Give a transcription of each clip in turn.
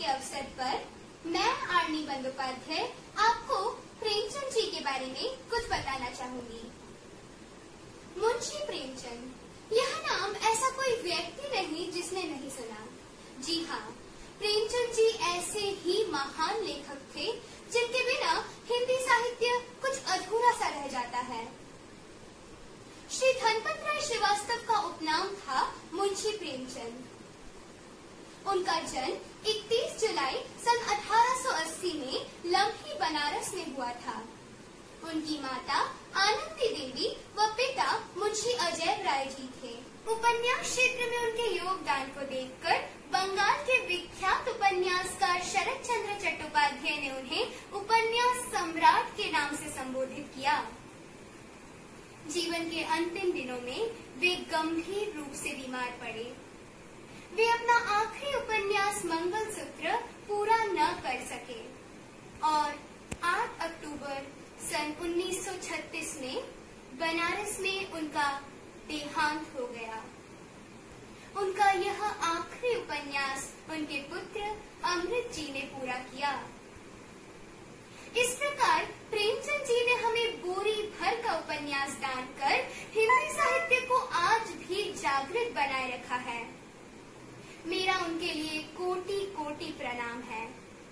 के अवसर पर मैं आर्नी बंदोपाध्याय आपको प्रेमचंद जी के बारे में कुछ बताना चाहूंगी। मुंशी प्रेमचंद, यह नाम ऐसा कोई व्यक्ति नहीं जिसने नहीं सुना। जी हाँ, प्रेमचंद जी ऐसे ही महान लेखक थे जिनके बिना हिंदी साहित्य कुछ अधूरा सा रह जाता है। श्री धनपत राय श्रीवास्तव का उपनाम था मुंशी प्रेमचंद। उनका जन्म 31 जुलाई सन 1880 में लम्ही बनारस में हुआ था। उनकी माता आनंदी देवी व पिता मुंशी अजय राय जी थे। उपन्यास क्षेत्र में उनके योगदान को देखकर बंगाल के विख्यात उपन्यासकार शरत चंद्र चट्टोपाध्याय ने उन्हें उपन्यास सम्राट के नाम से संबोधित किया। जीवन के अंतिम दिनों में वे गंभीर रूप से बीमार पड़े। वे अपना आखिरी उपन्यास मंगलसूत्र पूरा न कर सके और 8 अक्टूबर सन 1936 में बनारस में उनका देहांत हो गया। उनका यह आखिरी उपन्यास उनके पुत्र अमृत जी ने पूरा किया। इस प्रकार प्रेमचंद जी ने हमें बोरी भर का उपन्यास दान कर हिंदी साहित्य को आज भी जागृत बनाए रखा है। मेरा उनके लिए कोटि कोटि प्रणाम है।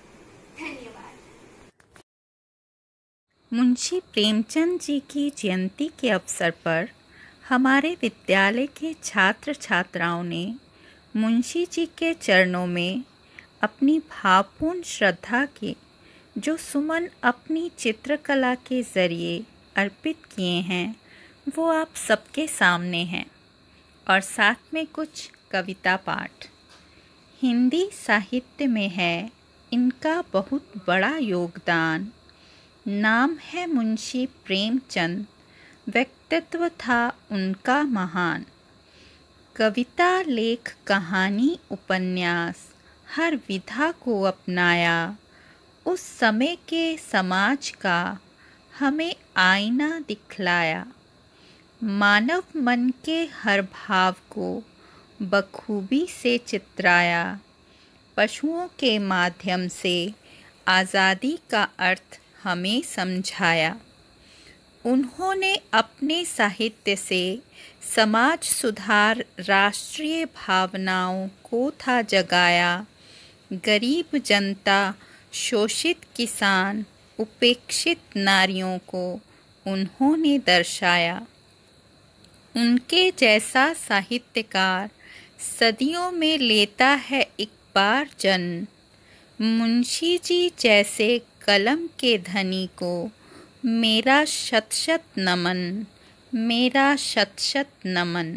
धन्यवाद। मुंशी प्रेमचंद जी की जयंती के अवसर पर हमारे विद्यालय के छात्र छात्राओं ने मुंशी जी के चरणों में अपनी भावपूर्ण श्रद्धा के जो सुमन अपनी चित्रकला के जरिए अर्पित किए हैं वो आप सबके सामने हैं और साथ में कुछ कविता पाठ। हिंदी साहित्य में है इनका बहुत बड़ा योगदान। नाम है मुंशी प्रेमचंद, व्यक्तित्व था उनका महान। कविता, लेख, कहानी, उपन्यास हर विधा को अपनाया। उस समय के समाज का हमें आईना दिखलाया। मानव मन के हर भाव को बखूबी से चित्राया। पशुओं के माध्यम से आज़ादी का अर्थ हमें समझाया। उन्होंने अपने साहित्य से समाज सुधार, राष्ट्रीय भावनाओं को था जगाया। गरीब जनता, शोषित किसान, उपेक्षित नारियों को उन्होंने दर्शाया। उनके जैसा साहित्यकार सदियों में लेता है एक बार जन्म। मुंशी जी जैसे कलम के धनी को मेरा शत शत नमन, मेरा शत शत नमन।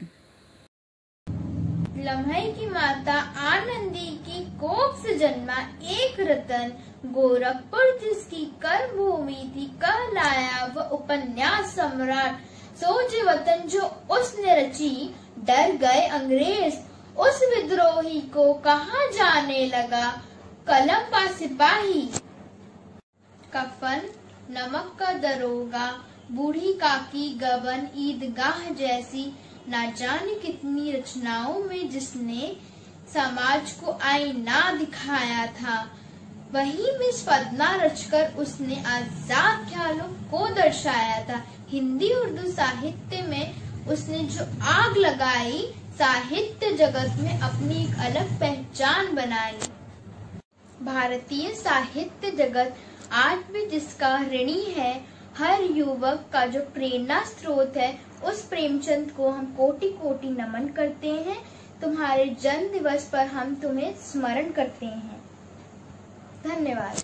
लम्हे की माता आनंदी की कोख से जन्मा एक रतन, गोरखपुर जिसकी कर्म भूमि थी कहलाया वह उपन्यास सम्राट। सोचे वतन जो उसने रची, डर गए अंग्रेज उस विद्रोही को, कहाँ जाने लगा कलम का सिपाही। कफन, नमक का दरोगा, बूढ़ी काकी गबन, ईदगाह जैसी ना जाने कितनी रचनाओं में जिसने समाज को आईना दिखाया था, वही मिस पदना रचकर उसने आजाद ख्यालों को दर्शाया था। हिंदी उर्दू साहित्य में उसने जो आग लगाई, साहित्य जगत में अपनी एक अलग पहचान बनाई। भारतीय साहित्य जगत आज भी जिसका ऋणी है, हर युवक का जो प्रेरणा स्रोत है, उस प्रेमचंद को हम कोटि कोटि नमन करते हैं। तुम्हारे जन्म दिवस पर हम तुम्हें स्मरण करते हैं। धन्यवाद।